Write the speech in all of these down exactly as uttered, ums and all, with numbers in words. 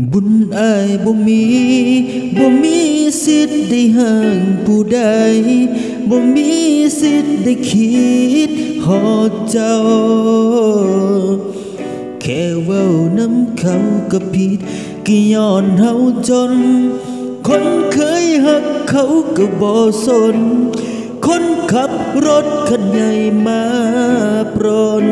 บุญอายบ่มีบ่มีสิทธิ์ได้ห่างผู้ใดบ่มีสิทธิ์ได้คิดฮอดเจ้าแค่เว้าน้ำเขาก็ผิดก็ย้อนเฮาจนคนเคยหักเขาก็บ่สนคนขับรถคันใหญ่มาปรน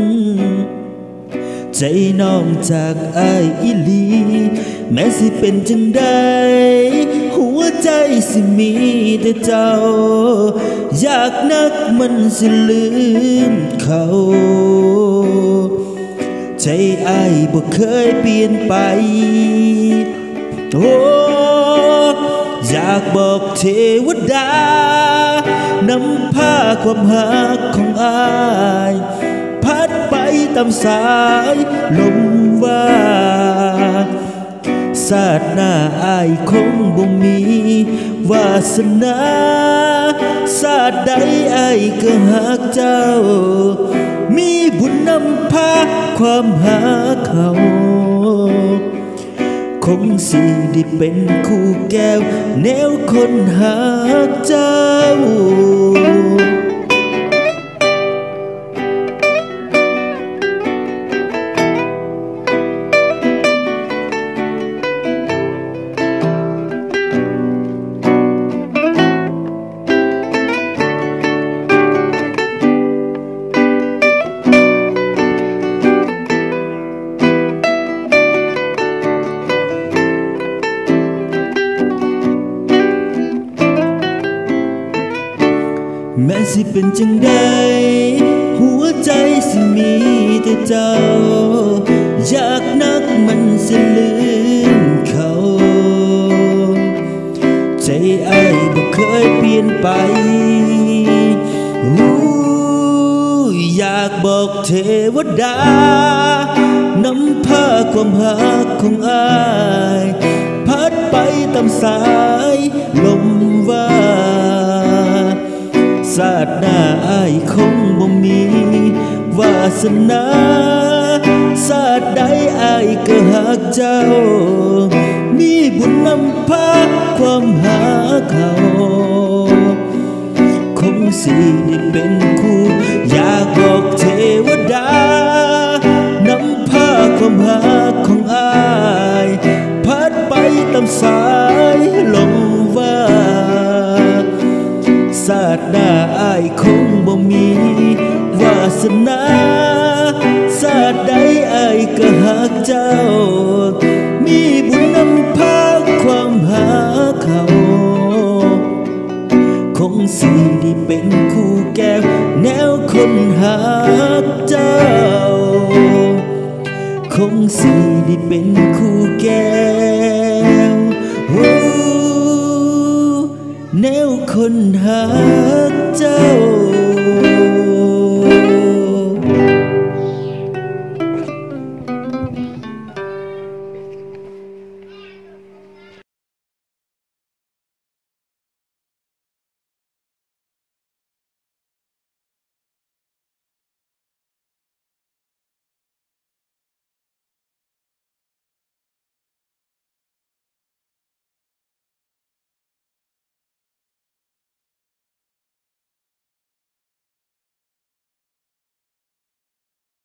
ใจน้องจากอ้ายอีหลีแม้สิเป็นจังใดหัวใจสิมีแต่เจ้าอยากนักมันสิลืมเขาใจอ้ายบ่เคยเปลี่ยนไปโอ้อยากบอกเทวดานำพาความหักของอ้ายพัดไปตามสายลมว่าศาสตร์หน้าอ้ายคงบ่มีวาสนาศาสตร์ใดอ้ายก็หักเจ้ามีบุญนำพาความหักเขาคงสิได้เป็นคู่แก้วแนวคนหักเจ้าแม้สิเป็นจังใดหัวใจสิมีแต่เจ้าอยากนักมันสิลืมเขาใจอ้ายบ่เคยเปลี่ยนไปอยากบอกเทวดานำพาความหักของอ้ายพัดไปตามสายลมว่าศาสตร์หน้าอ้ายคงบ่มีวาสนาศาสตร์ใดอ้ายก็หักเจ้ามีบุญนำพาความหาเขาคงสิได้เป็นคู่อยากบอกเทวดานำพาความหักของอ้ายพัดไปตามสายลมว่าศาสตร์หน้าอ้ายคงบ่มีวาสนาศาสตร์ใดอ้ายก็หักเจ้ามีบุญนำพาความหาเขาคงสิได้เป็นคู่แก้วแนวคนหักเจ้าคงสิได้เป็นคู่แก้วแนวคนหักเจ้า